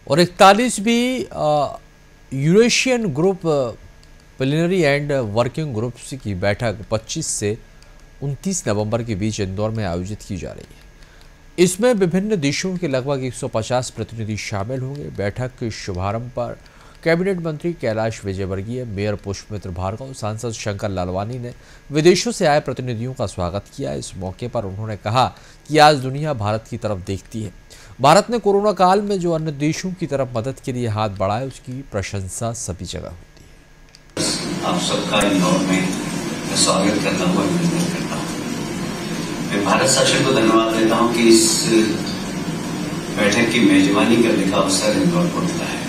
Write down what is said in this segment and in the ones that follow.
और 41वीं Eurasian group plenary and working groups की बैठक 25 से 29 नवंबर के बीच इंदौर में आयोजित की जा रही है। इसमें विभिन्न देशों के लगभग 150 प्रतिनिधि शामिल होंगे। बैठक के शुभारंभ पर कैबिनेट मंत्री कैलाश विजयवर्गीय, मेयर पुष्पमित्र भार्गव, सांसद शंकर लालवानी ने विदेशों से आए प्रतिनिधियों का स्वागत किया। इस मौके पर उन्होंने कहा कि आज दुनिया भारत की तरफ देखती है। भारत ने कोरोना काल में जो अन्य देशों की तरफ मदद के लिए हाथ बढ़ाए, उसकी प्रशंसा सभी जगह होती है। आप सबका इंदौर में स्वागत करता हूँ, अभिनंदन करता हूँ। मैं भारत शासन को धन्यवाद देता हूँ कि इस बैठक की मेजबानी करने का अवसर इंदौर को मिला है।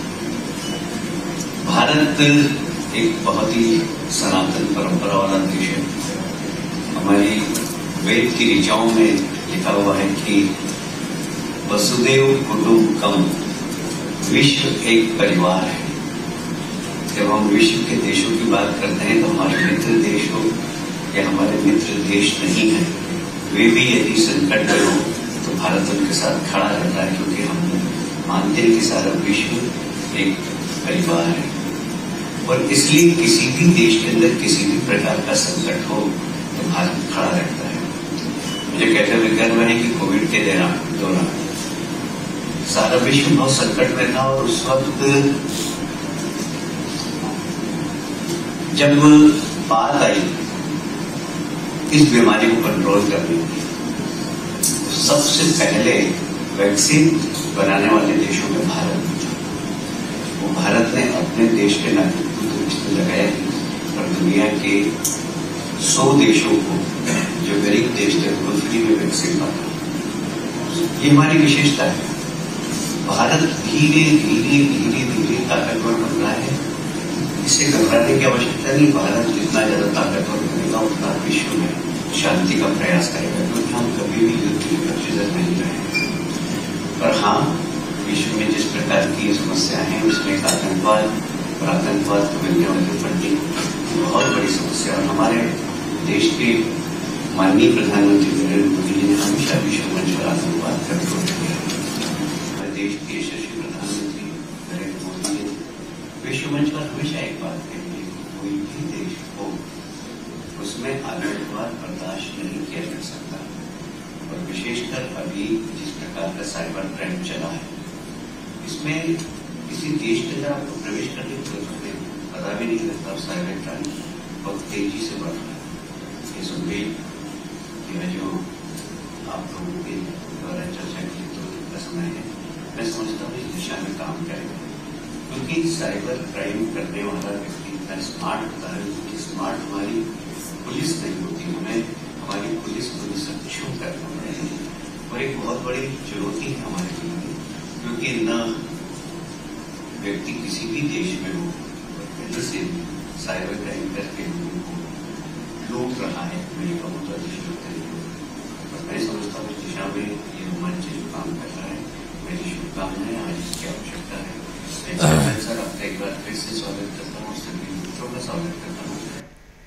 भारत एक बहुत ही सनातन परंपरा वाला देश है। हमारी वेद की ऋचाओं में लिखा हुआ है कि वसुदेव कुटुंबकम, विश्व एक परिवार है। जब हम विश्व के देशों की बात करते हैं तो हमारे मित्र देश हो या हमारे मित्र देश नहीं है, वे भी यदि संकट में हो तो भारत उनके साथ खड़ा रहता है, क्योंकि हम मानते हैं कि सारा विश्व एक परिवार है। और इसलिए किसी भी देश के अंदर किसी भी प्रकार का संकट हो तो भारत खड़ा रहता है। मुझे कहते हुए गर्व है कि कोविड के दौरान सारा विश्व बहुत संकट में था, और उस वक्त जब बात आई इस बीमारी को कंट्रोल करने की, तो सबसे पहले वैक्सीन बनाने वाले देशों में भारत था। वो भारत ने अपने देश के नागरिकों को इसमें लगाया, और दुनिया के 100 देशों को, जो गरीब देश थे, उनको फ्री में वैक्सीन बांटा। ये हमारी विशेषता है। भारत धीरे धीरे धीरे धीरे ताकतवर बन रहा है। इससे घबराने की आवश्यकता नहीं। भारत जितना ज्यादा ताकतवर बनेगा उतना विश्व में शांति का प्रयास करेगा, क्योंकि हम कभी भी युद्ध की कक्षिदर नहीं रहे। पर हाँ, विश्व में जिस प्रकार की समस्या है उसमें आतंकवाद और आतंकवाद को मिलने वाली फंडिंग बहुत बड़ी समस्या। और हमारे देश के माननीय प्रधानमंत्री नरेंद्र मोदी जी ने हमेशा विश्व मंच पर आतंकवाद का विरोध किया। हमारे देश के यशस्वी प्रधानमंत्री नरेंद्र मोदी जी ने विश्व मंच पर हमेशा एक बात कही है, कोई भी देश हो उसमें आतंकवाद बर्दाश्त नहीं किया जा सकता। और विशेषकर अभी जिस प्रकार का साइबर क्राइम चला है, इसमें किसी देश के अंदर आपको प्रवेश करने की जरूरत नहीं, पता भी नहीं लगता साइबर क्राइम बहुत तेजी से बढ़ रहा है। ये सुनबे जो आप लोगों के द्वारा चर्चा की तो समय है, मैं समझता हूँ इस दिशा में काम करेगा, क्योंकि साइबर क्राइम करने वाला व्यक्ति इतना स्मार्ट होता है, क्योंकि स्मार्ट हमारी पुलिस नहीं होती। हमें हमारी पुलिस को सक्षम करना पड़ेगा। और एक बहुत बड़ी चुनौती है हमारे लिए, क्योंकि न व्यक्ति किसी भी देश में हो पहले से साइबर क्राइम करके लोगों को लूट रहा है। मेरी कहूँ तो और मैं समझता हूँ इस दिशा में ये मंच जो काम कर रहा है, मेरी शुभकामनाएं। आज इसकी आवश्यकता है। सर, आपका एक बार फिर से स्वागत करता हूँ, सभी मित्रों का स्वागत करता हूँ।